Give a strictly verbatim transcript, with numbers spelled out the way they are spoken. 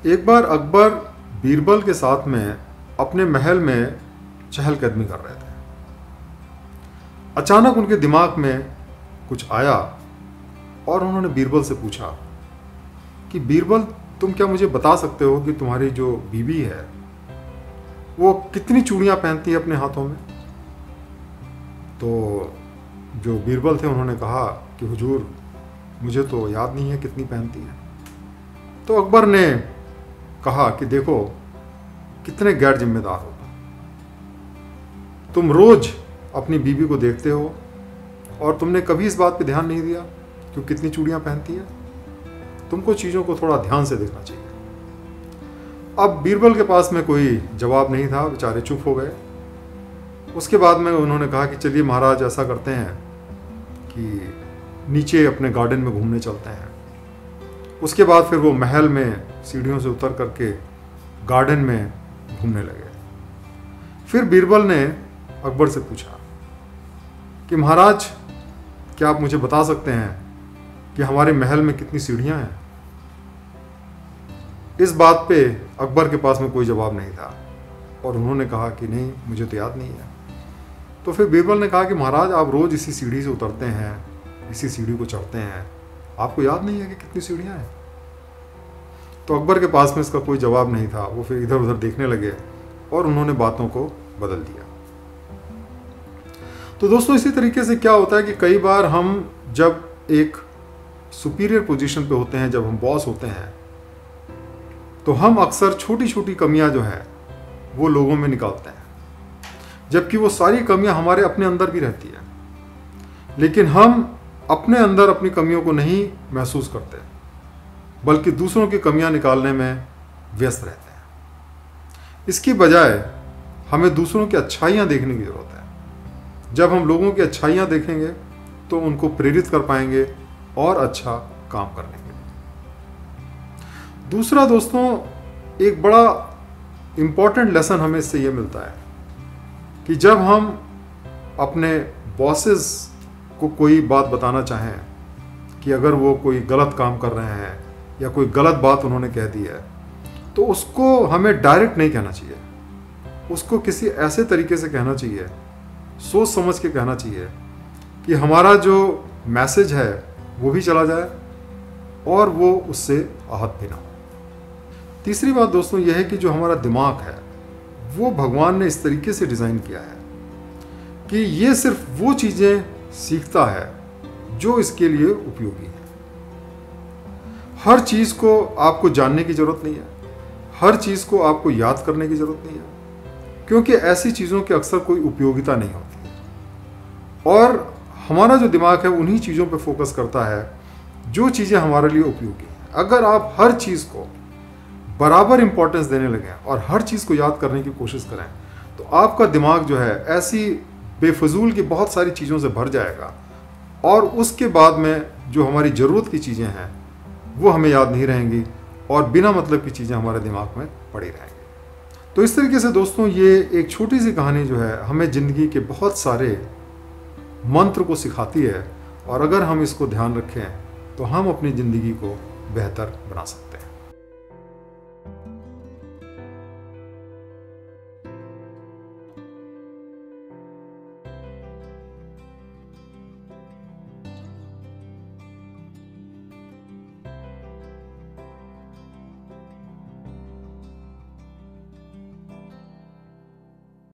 एक बार अकबर बीरबल के साथ में अपने महल में चहलकदमी कर रहे थे। अचानक उनके दिमाग में कुछ आया और उन्होंने बीरबल से पूछा कि बीरबल, तुम क्या मुझे बता सकते हो कि तुम्हारी जो बीवी है वो कितनी चूड़ियां पहनती है अपने हाथों में? तो जो बीरबल थे उन्होंने कहा कि हुजूर, मुझे तो याद नहीं है कितनी पहनती है। तो अकबर ने कहा कि देखो, कितने गैर जिम्मेदार हो तुम। रोज अपनी बीवी को देखते हो और तुमने कभी इस बात पे ध्यान नहीं दिया कि वो कितनी चूड़ियां पहनती है। तुमको चीज़ों को थोड़ा ध्यान से देखना चाहिए। अब बीरबल के पास में कोई जवाब नहीं था, बेचारे चुप हो गए। उसके बाद में उन्होंने कहा कि चलिए महाराज, ऐसा करते हैं कि नीचे अपने गार्डन में घूमने चलते हैं। उसके बाद फिर वो महल में सीढ़ियों से उतर करके गार्डन में घूमने लगे। फिर बीरबल ने अकबर से पूछा कि महाराज, क्या आप मुझे बता सकते हैं कि हमारे महल में कितनी सीढ़ियां हैं? इस बात पे अकबर के पास में कोई जवाब नहीं था और उन्होंने कहा कि नहीं, मुझे तो याद नहीं है। तो फिर बीरबल ने कहा कि महाराज, आप रोज इसी सीढ़ी से उतरते हैं, इसी सीढ़ी को चढ़ते हैं, आपको याद नहीं है कि कितनी सीढ़ियां हैं? तो अकबर के पास में इसका कोई जवाब नहीं था। वो फिर इधर उधर देखने लगे और उन्होंने बातों को बदल दिया। तो दोस्तों, इसी तरीके से क्या होता है कि कई बार हम जब एक सुपीरियर पोजीशन पे होते हैं, जब हम बॉस होते हैं, तो हम अक्सर छोटी छोटी कमियां जो है वो लोगों में निकालते हैं, जबकि वो सारी कमियां हमारे अपने अंदर भी रहती है, लेकिन हम अपने अंदर अपनी कमियों को नहीं महसूस करते, बल्कि दूसरों की कमियां निकालने में व्यस्त रहते हैं। इसकी बजाय हमें दूसरों की अच्छाइयां देखने की जरूरत है। जब हम लोगों की अच्छाइयां देखेंगे तो उनको प्रेरित कर पाएंगे और अच्छा काम करने के लिए। दूसरा दोस्तों, एक बड़ा इम्पॉर्टेंट लेसन हमें इससे ये मिलता है कि जब हम अपने बॉसेस को कोई बात बताना चाहें कि अगर वो कोई गलत काम कर रहे हैं या कोई गलत बात उन्होंने कह दी है, तो उसको हमें डायरेक्ट नहीं कहना चाहिए। उसको किसी ऐसे तरीके से कहना चाहिए, सोच समझ के कहना चाहिए कि हमारा जो मैसेज है वो भी चला जाए और वो उससे आहत भी ना हो। तीसरी बात दोस्तों यह है कि जो हमारा दिमाग है वो भगवान ने इस तरीके से डिज़ाइन किया है कि ये सिर्फ वो चीज़ें सीखता है जो इसके लिए उपयोगी है। हर चीज़ को आपको जानने की ज़रूरत नहीं है, हर चीज़ को आपको याद करने की ज़रूरत नहीं है, क्योंकि ऐसी चीज़ों की अक्सर कोई उपयोगिता नहीं होती है। और हमारा जो दिमाग है उन्हीं चीज़ों पर फोकस करता है जो चीज़ें हमारे लिए उपयोगी हैं। अगर आप हर चीज़ को बराबर इंपॉर्टेंस देने लगें और हर चीज़ को याद करने की कोशिश करें, तो आपका दिमाग जो है ऐसी बेफजूल की बहुत सारी चीज़ों से भर जाएगा और उसके बाद में जो हमारी ज़रूरत की चीज़ें हैं वो हमें याद नहीं रहेंगी और बिना मतलब की चीज़ें हमारे दिमाग में पड़ी रहेंगी। तो इस तरीके से दोस्तों ये एक छोटी सी कहानी जो है हमें ज़िंदगी के बहुत सारे मंत्र को सिखाती है और अगर हम इसको ध्यान रखें तो हम अपनी ज़िंदगी को बेहतर बना सकते हैं।